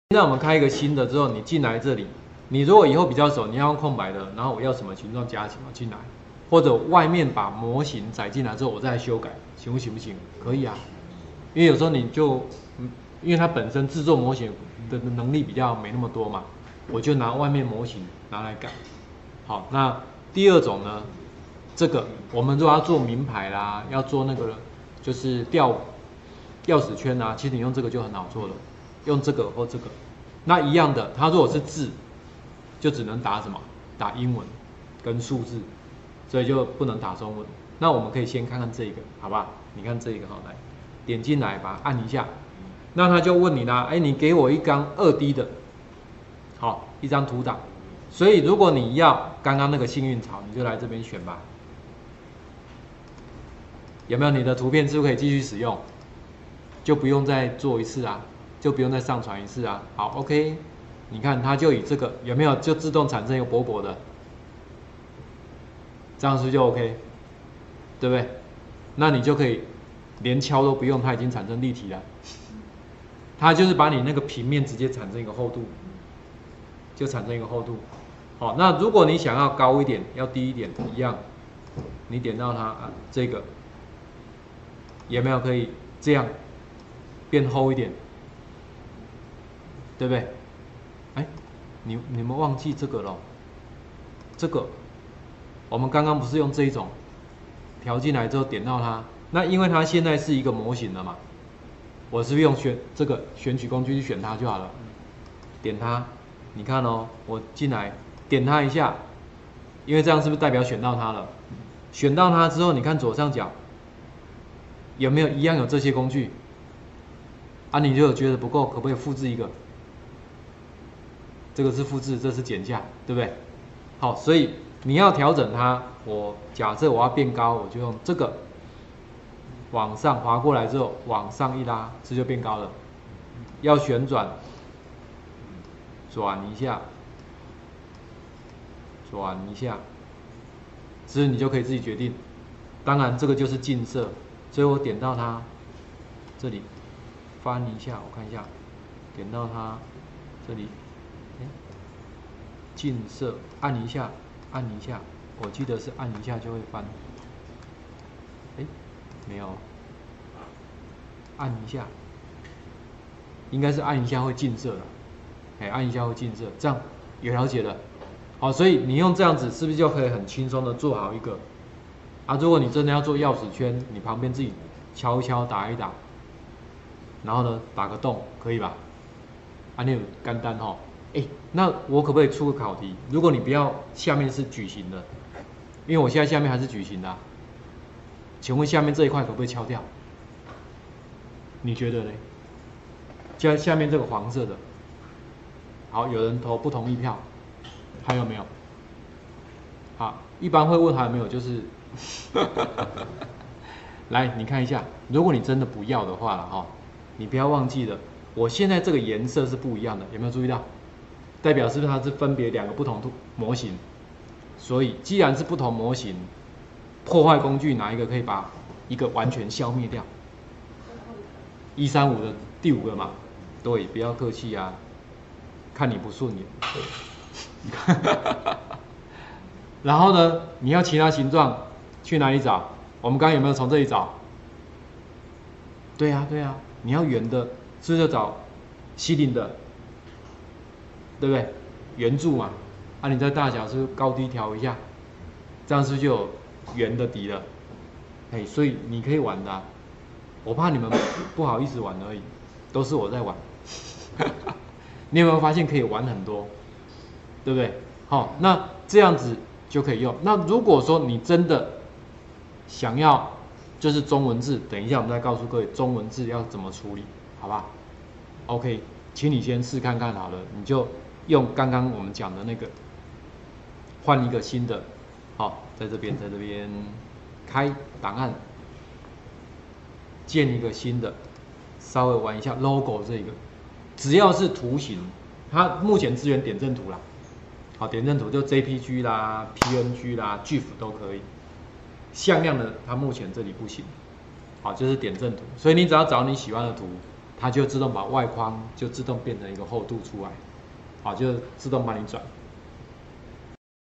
现在我们开一个新的之后，你进来这里，你如果以后比较熟，你要用空白的，然后我要什么形状加什么进来，或者外面把模型载进来之后，我再来修改，行不行？可以啊，因为有时候你就，因为它本身制作模型的能力比较没那么多嘛，我就拿外面模型拿来改。好，那第二种呢，这个我们如果要做名牌啦，要做那个就是钥匙圈啊，其实你用这个就很好做了，用这个或这个。那一样的，它如果是字，就只能打什么？打英文跟数字，所以就不能打中文。那我们可以先看看这个，好吧？你看这个好，来点进来，把它按一下，那他就问你啦，哎，你给我一张2D 的，好，一张图档。所以如果你要刚刚那个幸运草，你就来这边选吧。有没有你的图片是不是可以继续使用？就不用再做一次啊。就不用再上传一次啊。好 ，OK， 你看它就以这个有没有就自动产生一个薄薄的，这样是不是就 OK， 对不对？那你就可以连敲都不用，它已经产生立体了。它就是把你那个平面直接产生一个厚度，就产生一个厚度。好，那如果你想要高一点，要低一点，一样，你点到它啊，这个有没有可以这样变厚一点？对不对？哎，你们忘记这个了？这个我们刚刚不是用这一种调进来之后点到它，那因为它现在是一个模型了嘛，我是不是用这个选取工具去选它就好了？点它，你看哦，我进来点它一下，因为这样是不是代表选到它了？选到它之后，你看左上角有没有一样有这些工具？啊，你就有觉得不够，可不可以复制一个？这个是复制，这是减价，对不对？好，所以你要调整它，我假设我要变高，我就用这个往上滑过来之后，往上一拉，这就变高了。要旋转，转一下，转一下，其实你就可以自己决定。当然，这个就是近色，所以我点到它这里，翻一下，我看一下，点到它这里。近色，按一下，按一下，我记得是按一下就会翻。哎，没有，按一下，应该是按一下会近色的。哎，按一下会近色，这样有了解了。好，所以你用这样子是不是就可以很轻松的做好一个？啊，如果你真的要做钥匙圈，你旁边自己敲一敲，打一打，然后呢打个洞，可以吧？啊，你有简单吼。哎，那我可不可以出个考题？如果你不要下面是矩形的，因为我现在下面还是矩形的、啊，请问下面这一块可不可以敲掉？你觉得呢？下面这个黄色的，好，有人投不同意票，还有没有？好，一般会问还有没有，就是来你看一下，如果你真的不要的话了哈，你不要忘记了，我现在这个颜色是不一样的，有没有注意到？代表是不是它是分别2个不同模型？所以既然是不同模型，破坏工具哪一个可以把一个完全消灭掉？135的第5个嘛，对，不要客气啊，看你不顺眼。然后呢，你要其他形状去哪里找？我们刚刚有没有从这里找？对呀、啊，对呀、啊，你要圆的，是不是就找西顶的？对不对？圆柱嘛，啊，你在大小是不是高低调一下，这样是不是就有圆的底了？哎，所以你可以玩的、啊，我怕你们不好意思玩而已，都是我在玩。你有没有发现可以玩很多，对不对？好，那这样子就可以用。那如果说你真的想要就是中文字，等一下我们再告诉各位中文字要怎么处理，好吧 ？OK， 请你先试看看好了，你就用刚刚我们讲的那个，换一个新的，好，在这边开档案，建一个新的，稍微玩一下 logo 这个，只要是图形，它目前支援点阵图啦，好，点阵图就 JPG 啦、PNG 啦、GIF 都可以，向量的它目前这里不行，好，就是点阵图，所以你只要找你喜欢的图， 它就自动把外框就自动变成一个厚度出来，好，就自动帮你转。